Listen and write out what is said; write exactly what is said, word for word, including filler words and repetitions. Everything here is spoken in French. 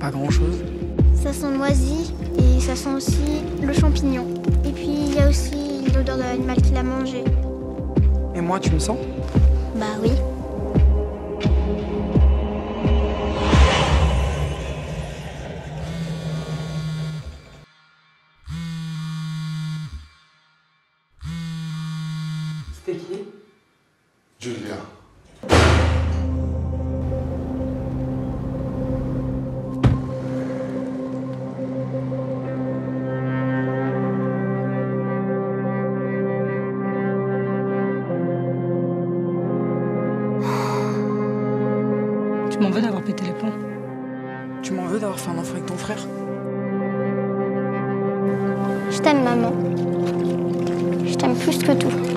pas grand-chose. Ça sent moisi et ça sent aussi le champignon. Et puis il y a aussi l'odeur de l'animal qui l'a mangé. Et moi, tu me sens? Bah oui. C'était qui? Julia. Tu m'en veux d'avoir pété les plombs? Tu m'en veux d'avoir fait un enfant avec ton frère? Je t'aime, maman. Je t'aime plus que tout.